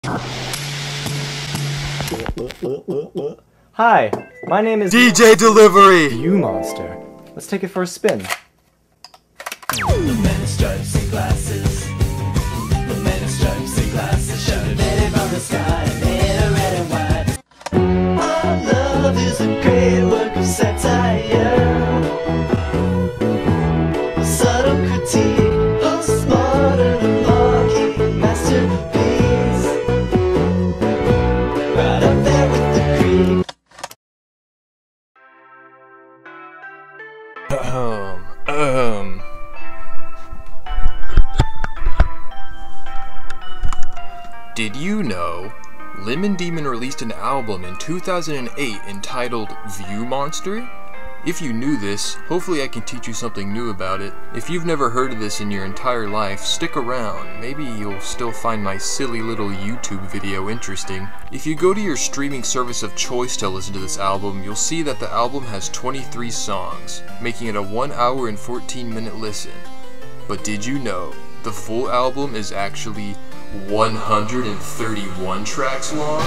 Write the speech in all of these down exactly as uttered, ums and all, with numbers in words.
Hi, my name is D J Delivery! You Monster. Let's take it for a spin. The men in stripes and glasses. The men in stripes and glasses shouted ready from the sky, made of red and white. Our love is a great work of satire. A subtle critique, postmodern and mocking masterpiece. Right up there with the Greek. Um, um. Did you know Lemon Demon released an album in two thousand eight entitled View Monster? If you knew this, hopefully I can teach you something new about it. If you've never heard of this in your entire life, stick around. Maybe you'll still find my silly little YouTube video interesting. If you go to your streaming service of choice to listen to this album, you'll see that the album has twenty-three songs, making it a one hour and fourteen minute listen. But did you know the full album is actually one hundred thirty-one tracks long?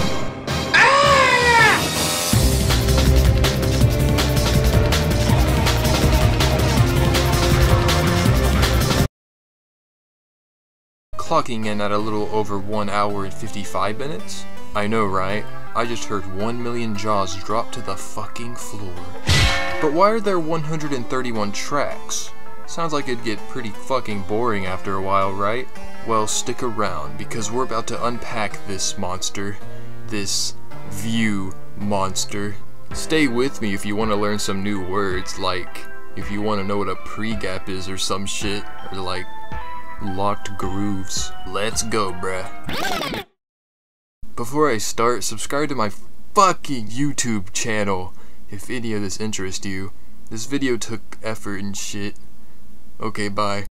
Clocking in at a little over one hour and fifty-five minutes? I know, right? I just heard one million jaws drop to the fucking floor. But why are there one hundred thirty-one tracks? Sounds like it'd get pretty fucking boring after a while, right? Well, stick around, because we're about to unpack this monster. This View Monster. Stay with me if you want to learn some new words, like if you want to know what a pregap is or some shit, or like locked grooves. Let's go, bruh. Before I start, subscribe to my fucking YouTube channel if any of this interests you. This video took effort and shit. Okay, bye.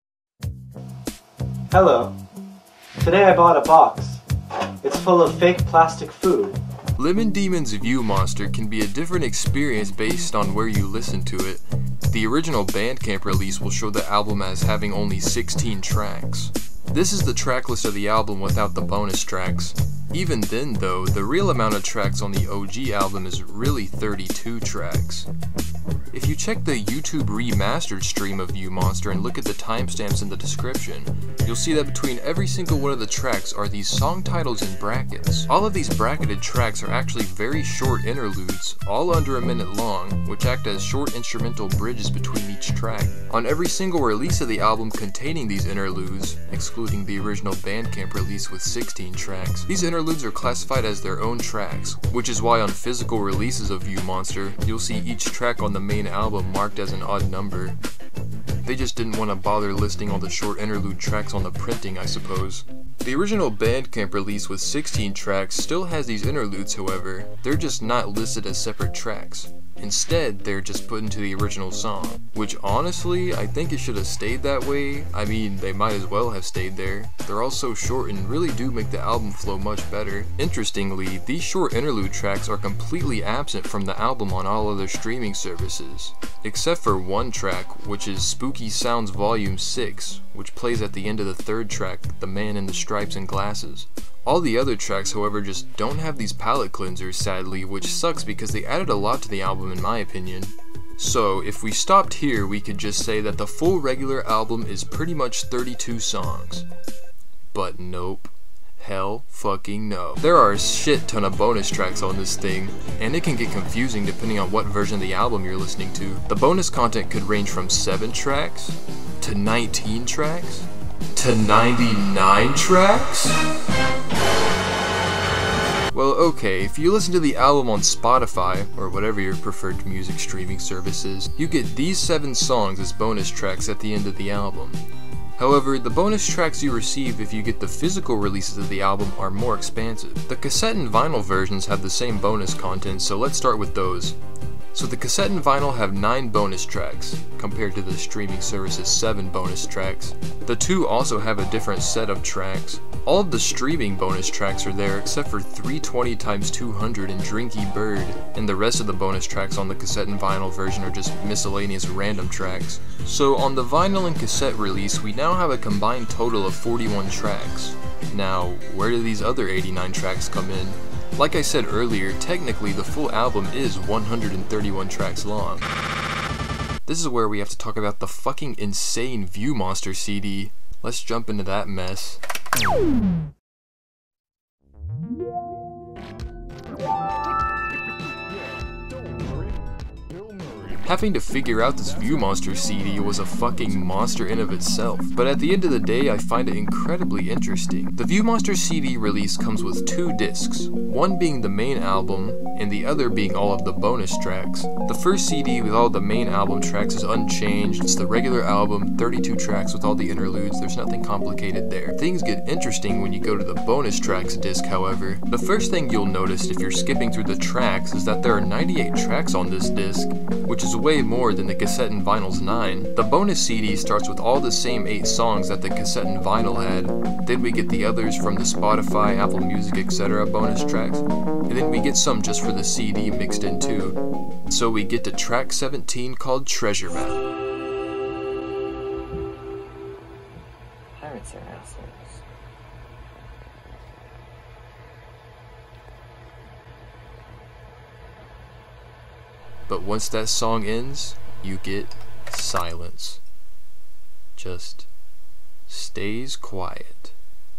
Hello. Today I bought a box. It's full of fake plastic food. Lemon Demon's View Monster can be a different experience based on where you listen to it. The original Bandcamp release will show the album as having only sixteen tracks. This is the track list of the album without the bonus tracks. Even then though, the real amount of tracks on the O G album is really thirty-two tracks. If you check the YouTube remastered stream of View Monster and look at the timestamps in the description, you'll see that between every single one of the tracks are these song titles in brackets. All of these bracketed tracks are actually very short interludes, all under a minute long, which act as short instrumental bridges between each track. On every single release of the album containing these interludes, excluding the original Bandcamp release with sixteen tracks, these interludes are classified as their own tracks, which is why on physical releases of View Monster, you'll see each track on the main album marked as an odd number. They just didn't want to bother listing all the short interlude tracks on the printing, I suppose. The original Bandcamp release with sixteen tracks still has these interludes, however. They're just not listed as separate tracks. Instead, they're just put into the original song, which honestly, I think it should have stayed that way. I mean, they might as well have stayed there. They're all so short and really do make the album flow much better. Interestingly, these short interlude tracks are completely absent from the album on all other streaming services, except for one track, which is Spooky Sounds Volume six, which plays at the end of the third track, The Man in the Stripes and Glasses. All the other tracks, however, just don't have these palette cleansers, sadly, which sucks because they added a lot to the album in my opinion. So, if we stopped here, we could just say that the full regular album is pretty much thirty-two songs. But nope. Hell fucking no. There are a shit ton of bonus tracks on this thing, and it can get confusing depending on what version of the album you're listening to. The bonus content could range from seven tracks, to nineteen tracks, to ninety-nine tracks? Well, okay, if you listen to the album on Spotify, or whatever your preferred music streaming service is, you get these seven songs as bonus tracks at the end of the album. However, the bonus tracks you receive if you get the physical releases of the album are more expansive. The cassette and vinyl versions have the same bonus content, so let's start with those. So the cassette and vinyl have nine bonus tracks, compared to the streaming service's seven bonus tracks. The two also have a different set of tracks. All of the streaming bonus tracks are there except for three twenty by two hundred and Drinky Bird, and the rest of the bonus tracks on the cassette and vinyl version are just miscellaneous random tracks. So on the vinyl and cassette release, we now have a combined total of forty-one tracks. Now, where do these other eighty-nine tracks come in? Like I said earlier, technically the full album is one hundred thirty-one tracks long. This is where we have to talk about the fucking insane Viewmonster C D. Let's jump into that mess. Having to figure out this Viewmonster C D was a fucking monster in of itself, but at the end of the day I find it incredibly interesting. The Viewmonster C D release comes with two discs, one being the main album, and the other being all of the bonus tracks. The first C D with all the main album tracks is unchanged, it's the regular album, thirty-two tracks with all the interludes, there's nothing complicated there. Things get interesting when you go to the bonus tracks disc, however. The first thing you'll notice if you're skipping through the tracks is that there are ninety-eight tracks on this disc, which is way more than the cassette and vinyl's nine. The bonus C D starts with all the same eight songs that the cassette and vinyl had, then we get the others from the Spotify, Apple Music, et cetera bonus tracks, and then we get some just for the C D mixed in too. So we get to track seventeen called Treasure Map. Pirates are assholes. But once that song ends, you get silence. Just stays quiet.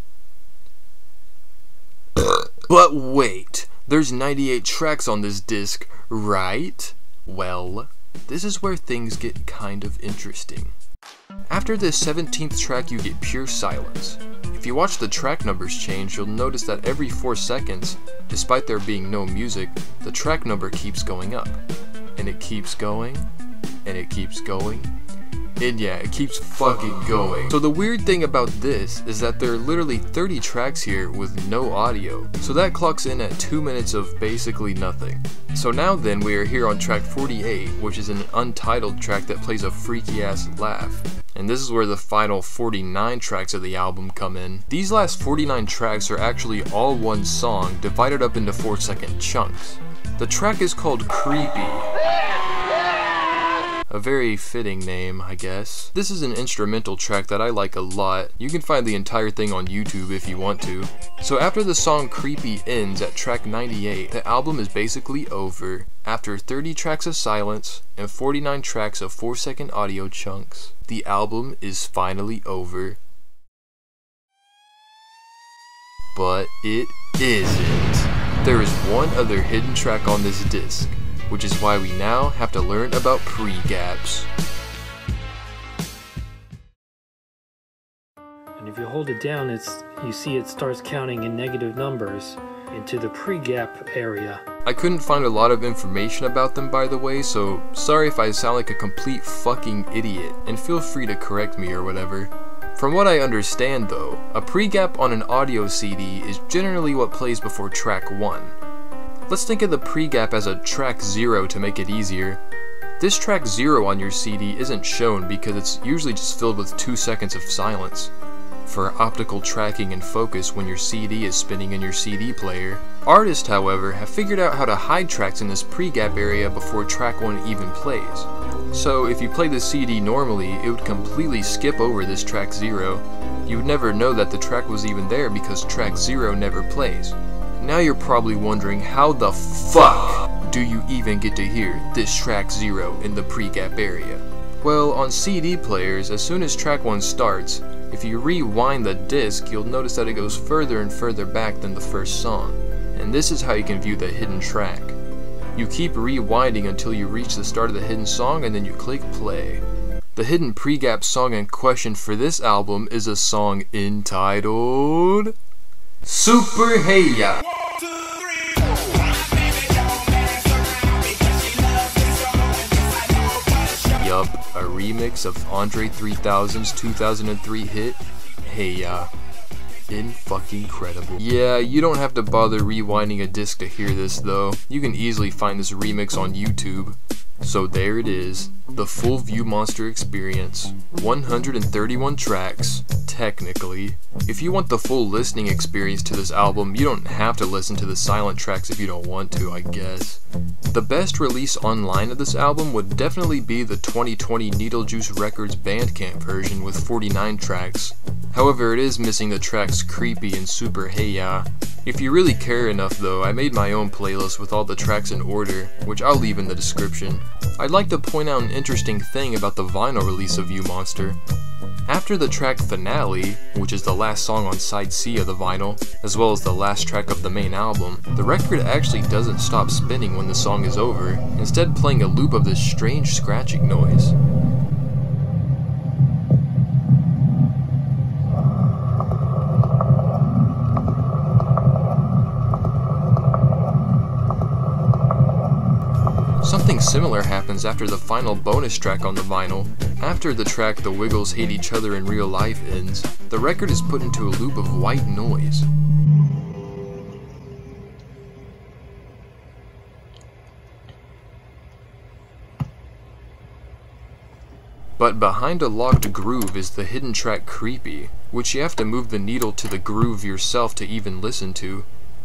But wait, there's ninety-eight tracks on this disc, right? Well, this is where things get kind of interesting. After this seventeenth track you get pure silence. If you watch the track numbers change, you'll notice that every four seconds, despite there being no music, the track number keeps going up. And it keeps going, and it keeps going, and yeah, it keeps fucking going. So the weird thing about this is that there are literally thirty tracks here with no audio, so that clocks in at two minutes of basically nothing. So now then, we are here on track forty-eight, which is an untitled track that plays a freaky ass laugh. And this is where the final forty-nine tracks of the album come in. These last forty-nine tracks are actually all one song, divided up into four second chunks. The track is called Creepy. A very fitting name, I guess. This is an instrumental track that I like a lot. You can find the entire thing on YouTube if you want to. So after the song Creepy ends at track ninety-eight, the album is basically over. After thirty tracks of silence and forty-nine tracks of four second audio chunks, the album is finally over. But it isn't. There is one other hidden track on this disc, which is why we now have to learn about pre-gaps. And if you hold it down, it's you see it starts counting in negative numbers into the pre-gap area. I couldn't find a lot of information about them, by the way, so sorry if I sound like a complete fucking idiot, and feel free to correct me or whatever. From what I understand though, a pre-gap on an audio C D is generally what plays before track one. Let's think of the pre-gap as a track zero to make it easier. This track zero on your C D isn't shown because it's usually just filled with two seconds of silence, for optical tracking and focus when your C D is spinning in your C D player. Artists, however, have figured out how to hide tracks in this pre-gap area before track one even plays. So if you play the C D normally, it would completely skip over this track zero. You would never know that the track was even there because track zero never plays. Now you're probably wondering, how the fuck do you even get to hear this track zero in the pre-gap area? Well, on C D players, as soon as track one starts, if you rewind the disc, you'll notice that it goes further and further back than the first song. And this is how you can view the hidden track. You keep rewinding until you reach the start of the hidden song and then you click play. The hidden pre-gap song in question for this album is a song entitled Super Hey Ya. Yup, a remix of Andre three thousand's two thousand three hit Hey Ya. In-fucking-credible. Yeah, you don't have to bother rewinding a disc to hear this though. You can easily find this remix on YouTube. So there it is, the full Viewmonster experience. one hundred thirty-one tracks, technically. If you want the full listening experience to this album, you don't have to listen to the silent tracks if you don't want to, I guess. The best release online of this album would definitely be the twenty twenty Needle Juice Records Bandcamp version with forty-nine tracks. However, it is missing the tracks Creepy and Super Hey Ya. If you really care enough though, I made my own playlist with all the tracks in order, which I'll leave in the description. I'd like to point out an interesting thing about the vinyl release of Viewmonster. After the track Finale, which is the last song on side C of the vinyl, as well as the last track of the main album, the record actually doesn't stop spinning when the song is over, instead playing a loop of this strange scratching noise. Something similar happens after the final bonus track on the vinyl. After the track The Wiggles Hate Each Other in Real Life ends, the record is put into a loop of white noise. But behind a locked groove is the hidden track Creepy, which you have to move the needle to the groove yourself to even listen to.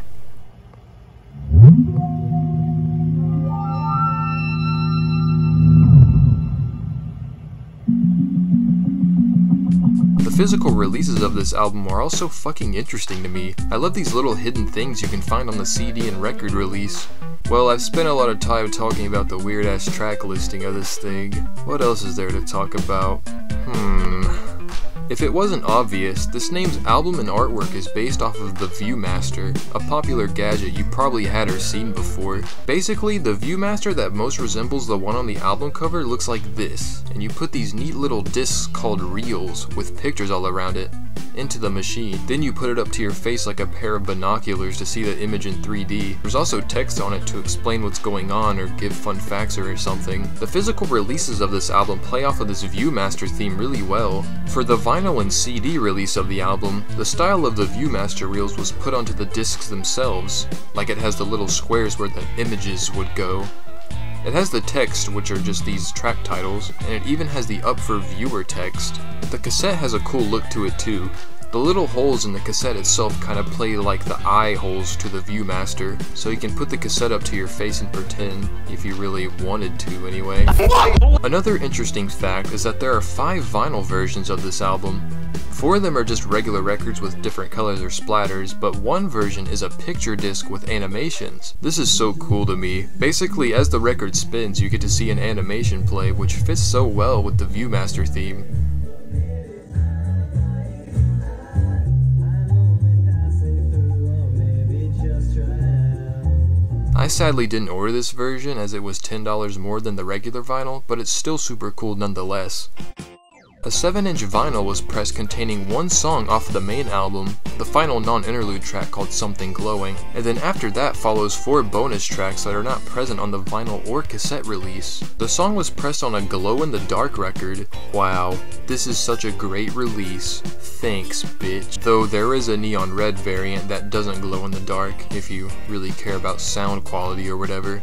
The physical releases of this album are also fucking interesting to me. I love these little hidden things you can find on the C D and record release. Well, I've spent a lot of time talking about the weird ass track listing of this thing. What else is there to talk about? Hmm... If it wasn't obvious, this name's album and artwork is based off of the Viewmaster, a popular gadget you probably had or seen before. Basically, the Viewmaster that most resembles the one on the album cover looks like this, and you put these neat little discs called reels, with pictures all around it, into the machine. Then you put it up to your face like a pair of binoculars to see the image in three D. There's also text on it to explain what's going on or give fun facts or something. The physical releases of this album play off of this Viewmaster theme really well. For the vinyl and C D release of the album, the style of the Viewmaster reels was put onto the discs themselves, like it has the little squares where the images would go. It has the text, which are just these track titles, and it even has the up for viewer text. The cassette has a cool look to it too. The little holes in the cassette itself kind of play like the eye holes to the Viewmaster, so you can put the cassette up to your face and pretend, if you really wanted to anyway. Another interesting fact is that there are five vinyl versions of this album. Four of them are just regular records with different colors or splatters, but one version is a picture disc with animations. This is so cool to me. Basically, as the record spins, you get to see an animation play, which fits so well with the Viewmaster theme. I sadly didn't order this version as it was ten dollars more than the regular vinyl, but it's still super cool nonetheless. A seven inch vinyl was pressed containing one song off the main album, the final non-interlude track called Something Glowing, and then after that follows four bonus tracks that are not present on the vinyl or cassette release. The song was pressed on a glow-in-the-dark record. Wow, this is such a great release. Thanks, bitch. Though there is a neon red variant that doesn't glow in the dark, if you really care about sound quality or whatever.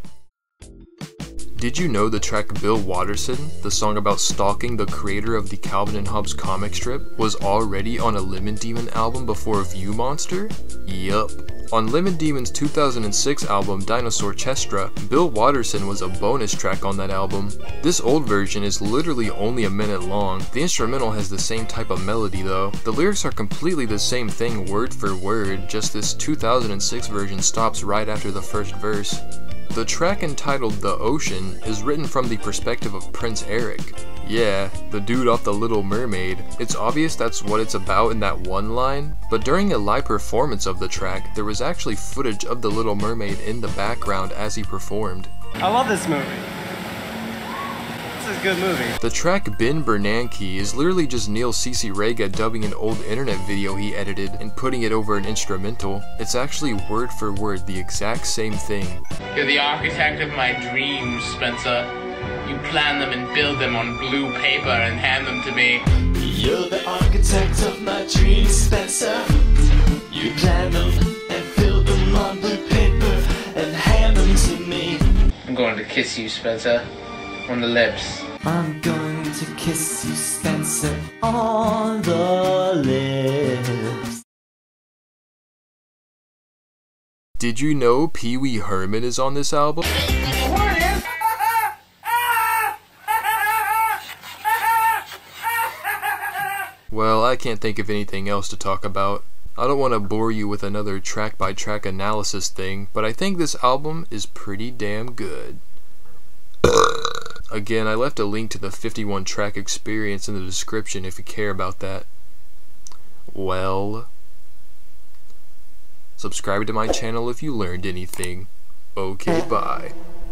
Did you know the track Bill Watterson, the song about stalking the creator of the Calvin and Hobbes comic strip, was already on a Lemon Demon album before Viewmonster? Yup. On Lemon Demon's two thousand six album Dinosaur Chestra, Bill Watterson was a bonus track on that album. This old version is literally only a minute long. The instrumental has the same type of melody though. The lyrics are completely the same thing word for word, just this two thousand six version stops right after the first verse. The track entitled The Ocean is written from the perspective of Prince Eric. Yeah, the dude off The Little Mermaid. It's obvious that's what it's about in that one line, but during a live performance of the track, there was actually footage of The Little Mermaid in the background as he performed. I love this movie. This is a good movie. The track Bin Bernanke is literally just Neil Cicerega dubbing an old internet video he edited and putting it over an instrumental. It's actually word for word the exact same thing. You're the architect of my dreams, Spencer. You plan them and build them on blue paper and hand them to me. You're the architect of my dreams, Spencer. You plan them and build them on blue paper and hand them to me. I'm going to kiss you, Spencer. On the lips. I'm going to kiss you, Spencer, on the lips. Did you know Pee Wee Herman is on this album? Well, I can't think of anything else to talk about. I don't want to bore you with another track-by-track analysis thing, but I think this album is pretty damn good. Again, I left a link to the fifty-one track experience in the description if you care about that. Well, subscribe to my channel if you learned anything. Okay, bye.